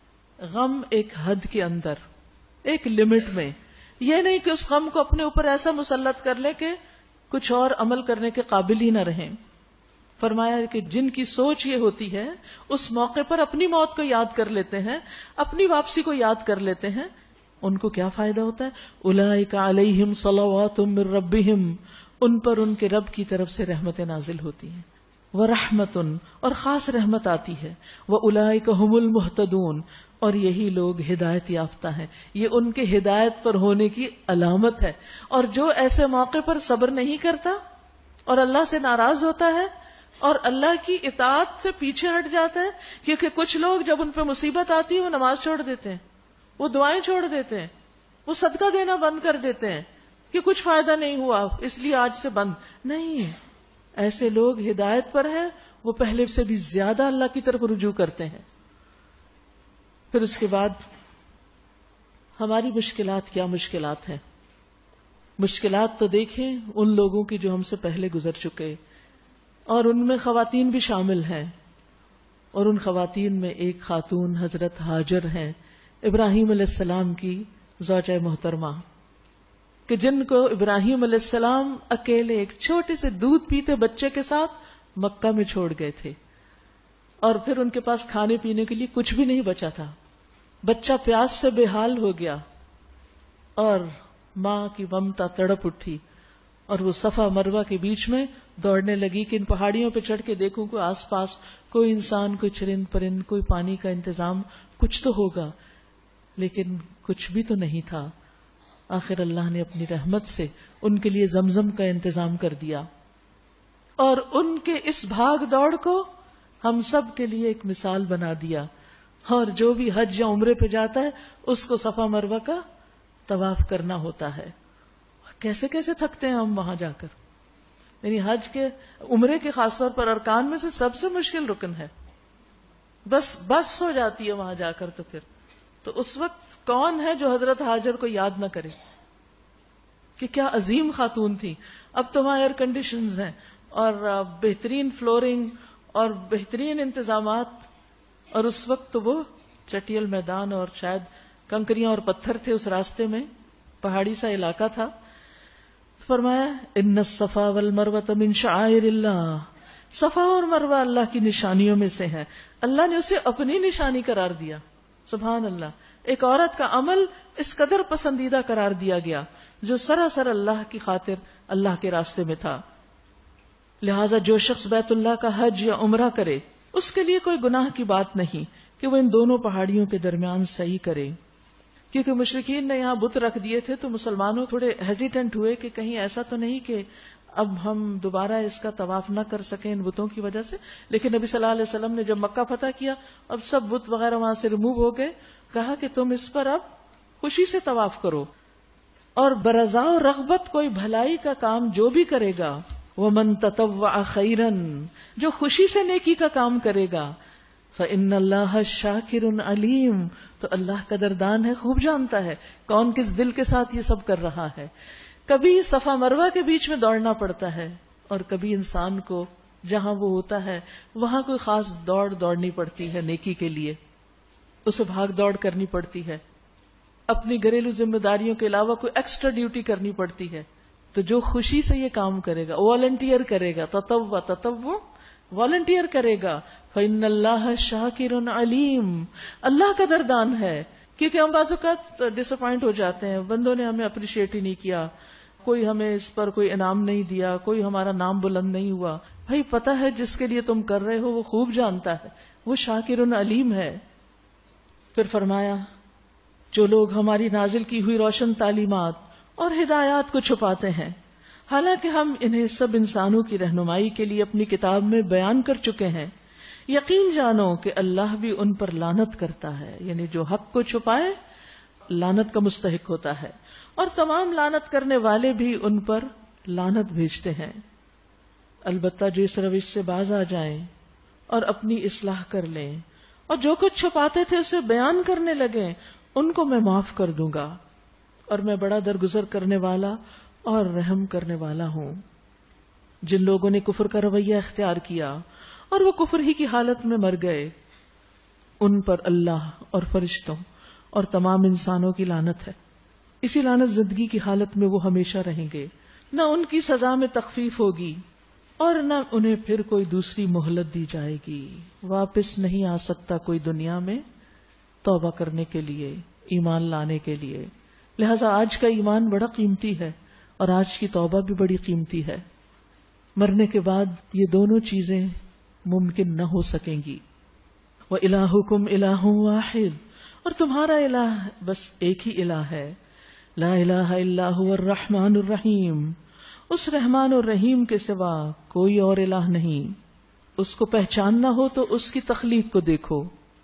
غم ایک حد کے اندر، ایک لمٹ میں. یہ نہیں کہ اس غم کو اپنے اوپر ایسا مسلط کر لے کہ کچھ اور عمل کرنے کے قابل ہی نہ رہیں. فرمایا کہ جن کی سوچ یہ ہوتی ہے اس موقع پر اپنی موت کو یاد کر لیتے ہیں، اپنی واپسی کو یاد کر لیتے ہیں، ان کو کیا فائدہ ہوتا ہے؟ اولئک علیہم صلوات من ربہم، ان پر ان کے رب کی طرف سے رحمتیں نازل ہوتی ہیں، ورحمتن، اور خاص رحمت آتی ہے، واولئک هم المہتدون، اور یہی لوگ ہدایت یافتہ ہیں. یہ ان کے ہدایت پر ہونے کی علامت ہے. اور جو ایسے موقع پر صبر نہیں کرتا اور اللہ سے ناراض ہوتا ہے اور اللہ کی اطاعت سے پیچھے ہٹ جاتا ہے، کیونکہ کچھ لوگ جب ان پہ مصیبت آتی ہے وہ نماز چھوڑ دیتے ہیں، وہ دعائیں چھوڑ دیتے ہیں، وہ صدقہ دینا بند کر دیتے ہیں کہ کچھ فائدہ نہیں ہوا اس لیے آج سے بند. نہیں، ایسے لوگ ہدایت پر ہیں، وہ پہلے سے بھی زیادہ اللہ کی طرف رجوع کرتے ہیں. پھر اس کے بعد ہماری مشکلات کیا مشکلات ہیں؟ مشکلات تو دیکھیں ان لوگوں کی جو ہم سے پہلے گزر چکے، اور ان میں خواتین بھی شامل ہیں، اور ان خواتین میں ایک خاتون حضرت ہاجر ہیں، ابراہیم علیہ السلام کی زوجہ محترمہ، کہ جن کو ابراہیم علیہ السلام اکیلے ایک چھوٹے سے دودھ پیتے بچے کے ساتھ مکہ میں چھوڑ گئے تھے، اور پھر ان کے پاس کھانے پینے کے لیے کچھ بھی نہیں بچا تھا، بچہ پیاس سے بے حال ہو گیا، اور ماں کی ممتا تڑپ اٹھی، اور وہ صفا مروہ کے بیچ میں دوڑنے لگی کہ ان پہاڑیوں پہ چڑھ کے دیکھوں کوئی آس پاس کوئی انسان، کوئی چرند پرند، کوئی پانی کا انتظام کچھ تو ہوگا، لیکن کچھ بھی تو نہیں تھا۔ آخر اللہ نے اپنی رحمت سے ان کے لیے زمزم کا انتظام کر دیا، اور ان کے اس بھاگ دوڑ کو ہم سب کے لیے ایک مثال بنا دیا، اور جو بھی حج یا عمرے پہ جاتا ہے اس کو صفا مروہ کا طواف کرنا ہوتا ہے۔ کیسے کیسے تھکتے ہیں ہم وہاں جا کر، یعنی حج کے عمرے کے خاص طور پر ارکان میں سے سب سے مشکل رکن ہے، بس ہو جاتی ہے وہاں جا کر۔ تو اس وقت کون ہے جو حضرت ہاجر کو یاد نہ کرے کہ کیا عظیم خاتون تھی۔ اب تو وہاں ایئر کنڈیشنز ہیں اور بہترین فلورنگ اور بہترین انتظامات، اور اس وقت تو وہ چٹیل میدان اور شاید کنکریاں اور پتھر تھے اس راستے میں، پہاڑی سا علاقہ تھا۔ فرمایا ان الصفا والمروہ من شعائر اللہ، صفا اور مروہ اللہ کی نشانیوں میں سے ہے، اللہ نے اسے اپنی نشانی قرار دیا۔ سبحان اللہ، ایک عورت کا عمل اس قدر پسندیدہ قرار دیا گیا جو سراسر اللہ کی خاطر اللہ کے راستے میں تھا۔ لہٰذا جو شخص بیت اللہ کا حج یا عمرہ کرے اس کے لیے کوئی گناہ کی بات نہیں کہ وہ ان دونوں پہاڑیوں کے درمیان سعی کرے، کیونکہ مشرکین نے یہاں بت رکھ دیے تھے تو مسلمانوں تھوڑے ہیزیٹنٹ ہوئے کہ کہیں ایسا تو نہیں کہ اب ہم دوبارہ اس کا طواف نہ کر سکیں ان بتوں کی وجہ سے۔ لیکن نبی صلی اللہ علیہ وسلم نے جب مکہ فتح کیا، اب سب بت وغیرہ وہاں سے ریموو ہو گئے، کہا کہ تم اس پر اب خوشی سے طواف کرو، اور برضا و رغبت کوئی بھلائی کا کام جو بھی کرے گا، وَمَن تَطَوَّعَ خَيْرًا، جو خوشی سے نیکی کا کام کرے گا، فَإِنَّ اللَّهَ شَاكِرٌ عَلِيمٌ، تو اللہ قدردان ہے، خوب جانتا ہے کون کس دل کے ساتھ یہ سب کر رہا ہے۔ کبھی صفا مروہ کے بیچ میں دوڑنا پڑتا ہے، اور کبھی انسان کو جہاں وہ ہوتا ہے وہاں کوئی خاص دوڑنی پڑتی ہے نیکی کے لیے، اسے بھاگ دوڑ کرنی پڑتی ہے، اپنی گھریلو ذمہ داریوں کے علاوہ کوئی ایکسٹرا ڈیوٹی کرنی پڑتی ہے۔ تو جو خوشی سے یہ کام کرے گا، والنٹیئر کرے گا، تطوع والنٹیئر کرے گا، فإن اللہ شاکر علیم، اللہ قدردان ہے۔ کیونکہ ہم بعض اوقات ڈس اپوائنٹ ہو جاتے ہیں، بندوں نے ہمیں اپریشیٹ ہی نہیں کیا، کوئی ہمیں اس پر کوئی انعام نہیں دیا، کوئی ہمارا نام بلند نہیں ہوا۔ بھائی پتہ ہے جس کے لیے تم کر رہے ہو وہ خوب جانتا ہے، وہ شاکر علیم ہے۔ پھر فرمایا جو لوگ ہماری نازل کی ہوئی روشن تعلیمات اور ہدایات کو چھپاتے ہیں، حالانکہ ہم انہیں سب انسانوں کی رہنمائی کے لیے اپنی کتاب میں بیان کر چکے ہیں، یقین جانو کہ اللہ بھی ان پر لعنت کرتا ہے، یعنی جو حق کو چھپائے لعنت کا مستحق ہوتا ہے، اور تمام لعنت کرنے والے بھی ان پر لعنت بھیجتے ہیں۔ البتہ جو اس روش سے باز آ جائیں اور اپنی اصلاح کر لیں اور جو کچھ چھپاتے تھے اسے بیان کرنے لگیں، ان کو میں معاف کر دوں گا، اور میں بڑا درگزر کرنے والا اور رحم کرنے والا ہوں۔ جن لوگوں نے کفر کا رویہ اختیار کیا اور وہ کفر ہی کی حالت میں مر گئے، ان پر اللہ اور فرشتوں اور تمام انسانوں کی لعنت ہے۔ اسی لعنت زندگی کی حالت میں وہ ہمیشہ رہیں گے، نہ ان کی سزا میں تخفیف ہوگی اور نہ انہیں پھر کوئی دوسری مہلت دی جائے گی۔ واپس نہیں آ سکتا کوئی دنیا میں توبہ کرنے کے لیے، ایمان لانے کے لیے۔ لہذا آج کا ایمان بڑا قیمتی ہے اور آج کی توبہ بھی بڑی قیمتی ہے۔ مرنے کے بعد یہ دونوں چیزیں ممکن نہ ہو سکیں گی۔ وَإِلَٰهُكُمْ إِلَٰهٌ وَاحِدٌ، اور تمہارا الہ بس ایک ہی الہ ہے۔ لا الہ الا هو الرحمن الرحیم، اس رحمان اور رحیم کے سوا کوئی اور الہ نہیں۔ اس کو پہچاننا ہو تو اس کی تخلیق کو دیکھو،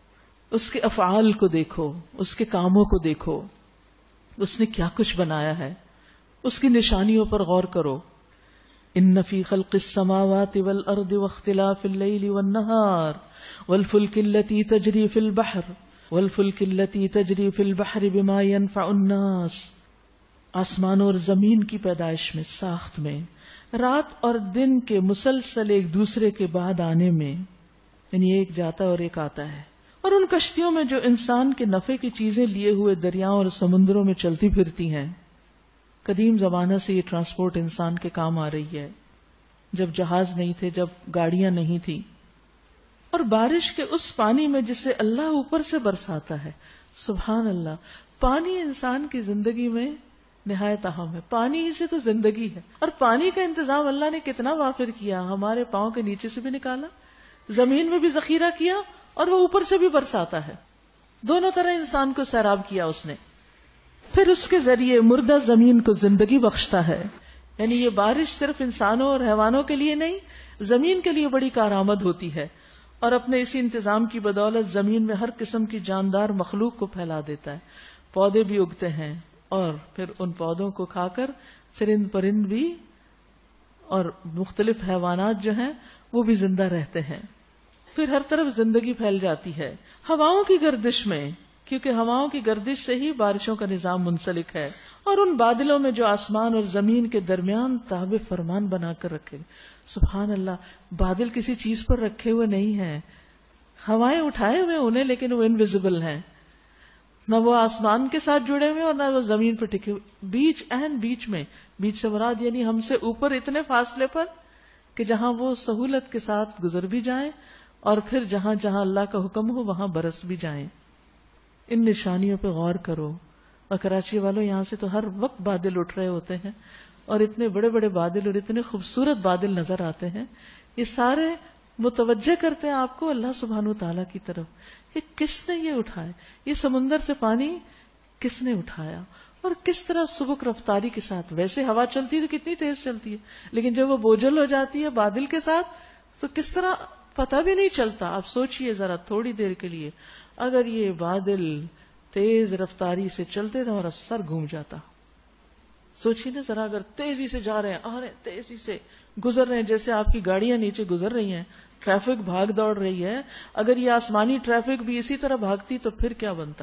اس کے افعال کو دیکھو، اس کے کاموں کو دیکھو، اس نے کیا کچھ بنایا ہے، اس کی نشانیوں پر غور کرو۔ ان فی خلق السماوات والارض واختلاف اللیل والنہار والفلک التی تجری فی البحر بما ينفع الناس آسمان اور زمین کی پیدائش میں، ساخت میں، رات اور دن کے مسلسل ایک دوسرے کے بعد آنے میں، یعنی ایک جاتا اور ایک آتا ہے، اور ان کشتیوں میں جو انسان کے نفع کی چیزیں لیے ہوئے دریاؤں اور سمندروں میں چلتی پھرتی ہیں. قدیم زمانہ سے یہ ٹرانسپورٹ انسان کے کام آ رہی ہے، جب جہاز نہیں تھے، جب گاڑیاں نہیں تھی. اور بارش کے اس پانی میں جسے اللہ اوپر سے برساتا ہے، سبحان اللہ. پانی انسان کی زندگی میں نہایت اہم ہے. پانی ہی سے تو زندگی ہے. اور پانی کا انتظام اللہ نے کتنا وافر کیا. ہمارے پاؤں کے نیچے سے بھی نکالا، زمین میں بھی ذخیرہ کیا، اور وہ اوپر سے بھی برساتا ہے. دونوں طرح انسان کو سیراب کیا اس نے. پھر اس کے ذریعے مردہ زمین کو زندگی بخشتا ہے. یعنی یہ بارش صرف انسانوں اور حیوانوں کے لیے نہیں، زمین کے لیے بڑی کارآمد ہوتی ہے. اور اپنے اسی انتظام کی بدولت زمین میں ہر قسم کی جاندار مخلوق کو پھیلا دیتا ہے. پودے بھی اگتے ہیں، اور پھر ان پودوں کو کھا کر چرند پرند بھی اور مختلف حیوانات جو ہیں وہ بھی زندہ رہتے ہیں. پھر ہر طرف زندگی پھیل جاتی ہے. ہواؤں کی گردش میں، کیونکہ ہواؤں کی گردش سے ہی بارشوں کا نظام منسلک ہے. اور ان بادلوں میں جو آسمان اور زمین کے درمیان تابع فرمان بنا کر رکھے. سبحان اللہ، بادل کسی چیز پر رکھے ہوئے نہیں ہیں، ہوائیں اٹھائے ہوئے انہیں، لیکن وہ انویزیبل ہیں. نہ وہ آسمان کے ساتھ جڑے ہوئے اور نہ وہ زمین پر ٹکے ہوئے. بیچ میں، بیچ سے مراد یعنی ہم سے اوپر اتنے فاصلے پر کہ جہاں وہ سہولت کے ساتھ گزر بھی جائیں، اور پھر جہاں جہاں اللہ کا حکم ہو وہاں برس بھی جائیں. ان نشانیوں پہ غور کرو. اور کراچی والوں، یہاں سے تو ہر وقت بادل اٹھ رہے ہوتے ہیں، اور اتنے بڑے بڑے بادل اور اتنے خوبصورت بادل نظر آتے ہیں. یہ سارے متوجہ کرتے ہیں آپ کو اللہ سبحانہ وتعالیٰ کی طرف کہ کس نے یہ اٹھائے، یہ سمندر سے پانی کس نے اٹھایا، اور کس طرح سبک رفتاری کے ساتھ. ویسے ہوا چلتی ہے تو کتنی تیز چلتی ہے، لیکن جب وہ بوجھل ہو جاتی ہے بادل کے ساتھ تو کس طرح پتہ بھی نہیں چلتا. آپ سوچئے ذرا تھوڑی دیر کے لیے، اگر یہ بادل تیز رفتاری سے چلتے تو ہمارا سر گھوم جاتا. سوچیے نا ذرا، اگر تیزی سے جا رہے ہیں، آ رہے ہیں، تیزی سے گزر رہے ہیں، جیسے آپ کی گاڑیاں نیچے گزر رہی ہیں، ٹریفک بھاگ دوڑ رہی ہے، اگر یہ آسمانی ٹریفک بھی اسی طرح بھاگتی تو پھر کیا بنتا،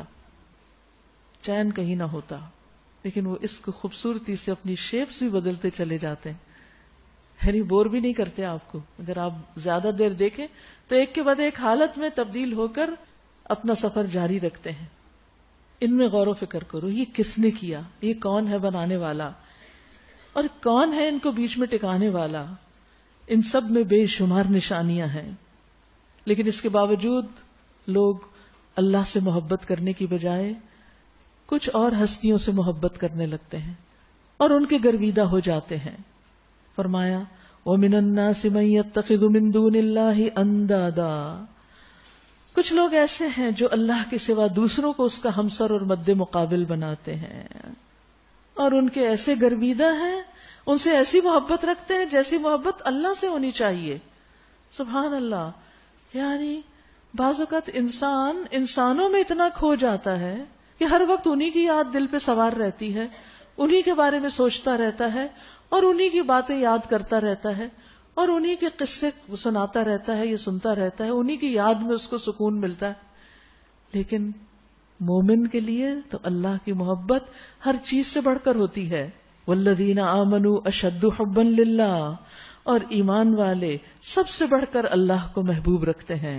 چین کہیں نہ ہوتا. لیکن وہ اس کو خوبصورتی سے اپنی شیپس بھی بدلتے چلے جاتے ہیں، یعنی بور بھی نہیں کرتے آپ کو. اگر آپ زیادہ دیر دیکھیں تو ایک کے بعد ایک حالت میں تبدیل ہو کر اپنا سفر جاری رکھتے ہیں. ان میں غور و فکر کرو، یہ کس نے کیا، یہ کون ہے بنانے والا، اور کون ہے ان کو بیچ میں ٹکانے والا. ان سب میں بے شمار نشانیاں ہیں. لیکن اس کے باوجود لوگ اللہ سے محبت کرنے کی بجائے کچھ اور ہستیوں سے محبت کرنے لگتے ہیں اور ان کے گرویدہ ہو جاتے ہیں. فرمایا وَمِنَ النَّاسِ مَن يَتَّخِذُ مِن دُونِ اللَّهِ أَندَادًا. کچھ لوگ ایسے ہیں جو اللہ کے سوا دوسروں کو اس کا ہمسر اور مد مقابل بناتے ہیں، اور ان کے ایسے گرویدہ ہیں، ان سے ایسی محبت رکھتے ہیں جیسی محبت اللہ سے ہونی چاہیے. سبحان اللہ. یعنی بعض اوقات انسان انسانوں میں اتنا کھو جاتا ہے کہ ہر وقت انہی کی یاد دل پہ سوار رہتی ہے، انہی کے بارے میں سوچتا رہتا ہے، اور انہی کی باتیں یاد کرتا رہتا ہے، اور انہی کے قصے سناتا رہتا ہے، یہ سنتا رہتا ہے، انہی کی یاد میں اس کو سکون ملتا ہے. لیکن مومن کے لیے تو اللہ کی محبت ہر چیز سے بڑھ کر ہوتی ہے. والذین آمنوا اشد حبا للہ. اور ایمان والے سب سے بڑھ کر اللہ کو محبوب رکھتے ہیں.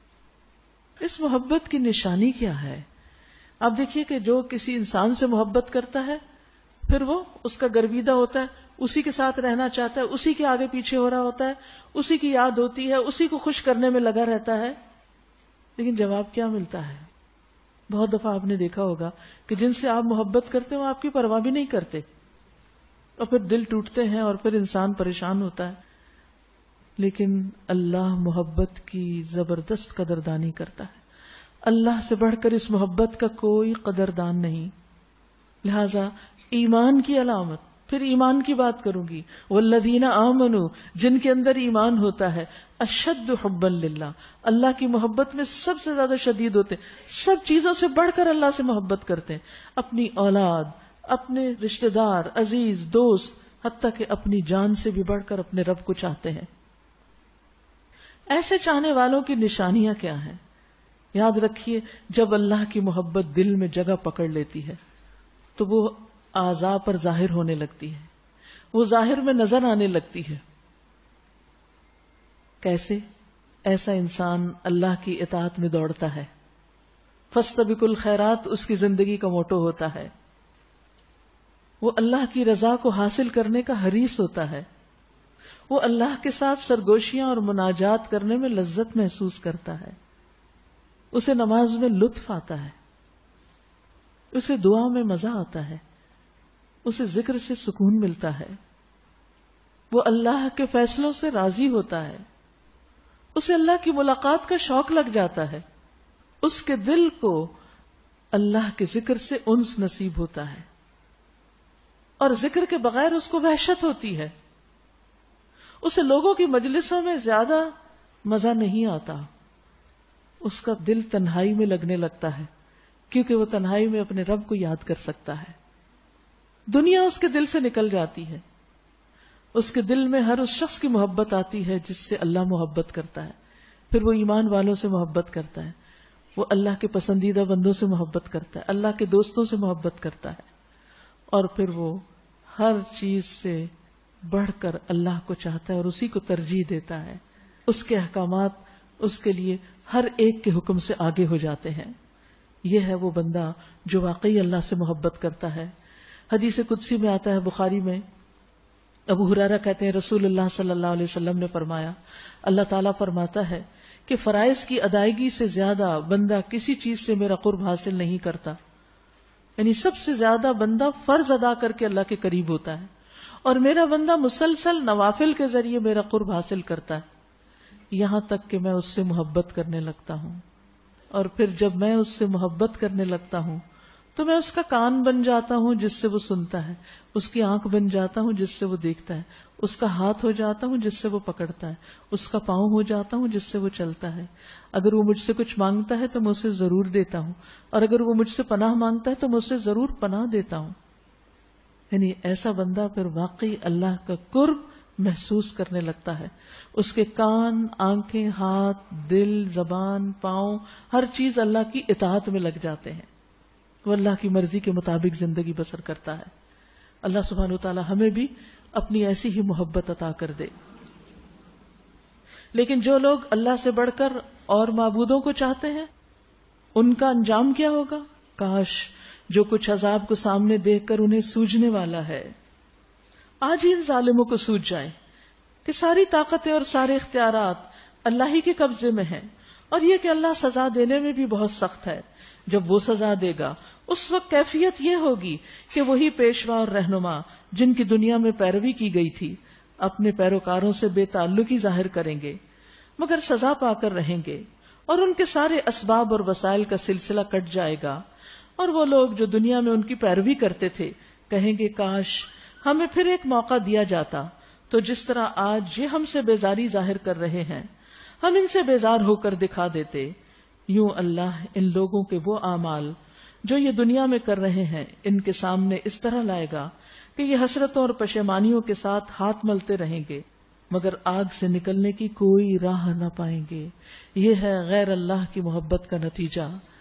اس محبت کی نشانی کیا ہے؟ آپ دیکھیے کہ جو کسی انسان سے محبت کرتا ہے پھر وہ اس کا گرویدہ ہوتا ہے، اسی کے ساتھ رہنا چاہتا ہے، اسی کے آگے پیچھے ہو رہا ہوتا ہے، اسی کی یاد ہوتی ہے، اسی کو خوش کرنے میں لگا رہتا ہے. لیکن جواب کیا ملتا ہے؟ بہت دفعہ آپ نے دیکھا ہوگا کہ جن سے آپ محبت کرتے ہیں وہ آپ کی پرواہ بھی نہیں کرتے، اور پھر دل ٹوٹتے ہیں اور پھر انسان پریشان ہوتا ہے. لیکن اللہ محبت کی زبردست قدردانی کرتا ہے. اللہ سے بڑھ کر اس محبت کا کوئی قدردان نہیں. لہذا ایمان کی علامت، پھر ایمان کی بات کروں گی، والذین آمنوا، جن کے اندر ایمان ہوتا ہے، اشد حبا للہ، اللہ کی محبت میں سب سے زیادہ شدید ہوتے ہیں، سب چیزوں سے بڑھ کر اللہ سے محبت کرتے ہیں. اپنی اولاد، اپنے رشتہ دار، عزیز، دوست، حتیٰ کہ اپنی جان سے بھی بڑھ کر اپنے رب کو چاہتے ہیں. ایسے چاہنے والوں کی نشانیاں کیا ہیں؟ یاد رکھیے، جب اللہ کی محبت دل میں جگہ پکڑ لیتی ہے تو وہ اعضاء پر ظاہر ہونے لگتی ہے، وہ ظاہر میں نظر آنے لگتی ہے. کیسے؟ ایسا انسان اللہ کی اطاعت میں دوڑتا ہے. فاستبقوا الخیرات اس کی زندگی کا موٹو ہوتا ہے. وہ اللہ کی رضا کو حاصل کرنے کا حریص ہوتا ہے. وہ اللہ کے ساتھ سرگوشیاں اور مناجات کرنے میں لذت محسوس کرتا ہے. اسے نماز میں لطف آتا ہے، اسے دعا میں مزہ آتا ہے، اسے ذکر سے سکون ملتا ہے. وہ اللہ کے فیصلوں سے راضی ہوتا ہے، اسے اللہ کی ملاقات کا شوق لگ جاتا ہے. اس کے دل کو اللہ کے ذکر سے انس نصیب ہوتا ہے، اور ذکر کے بغیر اس کو وحشت ہوتی ہے. اسے لوگوں کی مجلسوں میں زیادہ مزہ نہیں آتا. اس کا دل تنہائی میں لگنے لگتا ہے، کیونکہ وہ تنہائی میں اپنے رب کو یاد کر سکتا ہے. دنیا اس کے دل سے نکل جاتی ہے. اس کے دل میں ہر اس شخص کی محبت آتی ہے جس سے اللہ محبت کرتا ہے. پھر وہ ایمان والوں سے محبت کرتا ہے، وہ اللہ کے پسندیدہ بندوں سے محبت کرتا ہے، اللہ کے دوستوں سے محبت کرتا ہے، اور پھر وہ ہر چیز سے بڑھ کر اللہ کو چاہتا ہے اور اسی کو ترجیح دیتا ہے. اس کے احکامات اس کے لیے ہر ایک کے حکم سے آگے ہو جاتے ہیں. یہ ہے وہ بندہ جو واقعی اللہ سے محبت کرتا ہے. حدیث قدسی میں آتا ہے بخاری میں، ابو ہریرہ کہتے ہیں رسول اللہ صلی اللہ علیہ وسلم نے فرمایا، اللہ تعالیٰ فرماتا ہے کہ فرائض کی ادائیگی سے زیادہ بندہ کسی چیز سے میرا قرب حاصل نہیں کرتا. یعنی سب سے زیادہ بندہ فرض ادا کر کے اللہ کے قریب ہوتا ہے، اور میرا بندہ مسلسل نوافل کے ذریعے میرا قرب حاصل کرتا ہے، یہاں تک کہ میں اس سے محبت کرنے لگتا ہوں. اور پھر جب میں اس سے محبت کرنے لگتا ہوں تو میں اس کا کان بن جاتا ہوں جس سے وہ سنتا ہے، اس کی آنکھ بن جاتا ہوں جس سے وہ دیکھتا ہے، اس کا ہاتھ ہو جاتا ہوں جس سے وہ پکڑتا ہے، اس کا پاؤں ہو جاتا ہوں جس سے وہ چلتا ہے. اگر وہ مجھ سے کچھ مانگتا ہے تو میں اسے ضرور دیتا ہوں، اور اگر وہ مجھ سے پناہ مانگتا ہے تو میں اسے ضرور پناہ دیتا ہوں. یعنی ایسا بندہ پھر واقعی اللہ کا قرب محسوس کرنے لگتا ہے. اس کے کان، آنکھیں، ہاتھ، دل، زبان، پاؤں، ہر چیز اللہ کی اطاعت میں لگ جاتے ہیں. وہ اللہ کی مرضی کے مطابق زندگی بسر کرتا ہے. اللہ سبحانہ وتعالی ہمیں بھی اپنی ایسی ہی محبت عطا کر دے. لیکن جو لوگ اللہ سے بڑھ کر اور معبودوں کو چاہتے ہیں، ان کا انجام کیا ہوگا؟ کاش جو کچھ عذاب کو سامنے دیکھ کر انہیں سوجنے والا ہے آج ہی ان ظالموں کو سوج جائیں کہ ساری طاقتیں اور سارے اختیارات اللہ ہی کے قبضے میں ہیں، اور یہ کہ اللہ سزا دینے میں بھی بہت سخت ہے. جب وہ سزا دے گا اس وقت کیفیت یہ ہوگی کہ وہی پیشوا اور رہنما جن کی دنیا میں پیروی کی گئی تھی اپنے پیروکاروں سے بے تعلقی ظاہر کریں گے، مگر سزا پا کر رہیں گے، اور ان کے سارے اسباب اور وسائل کا سلسلہ کٹ جائے گا. اور وہ لوگ جو دنیا میں ان کی پیروی کرتے تھے کہیں گے کاش ہمیں پھر ایک موقع دیا جاتا تو جس طرح آج یہ ہم سے بیزاری ظاہر کر رہے ہیں ہم ان سے بیزار ہو کر دکھا دیتے. یوں اللہ ان لوگوں کے وہ اعمال جو یہ دنیا میں کر رہے ہیں ان کے سامنے اس طرح لائے گا کہ یہ حسرتوں اور پشیمانیوں کے ساتھ ہاتھ ملتے رہیں گے، مگر آگ سے نکلنے کی کوئی راہ نہ پائیں گے. یہ ہے غیر اللہ کی محبت کا نتیجہ.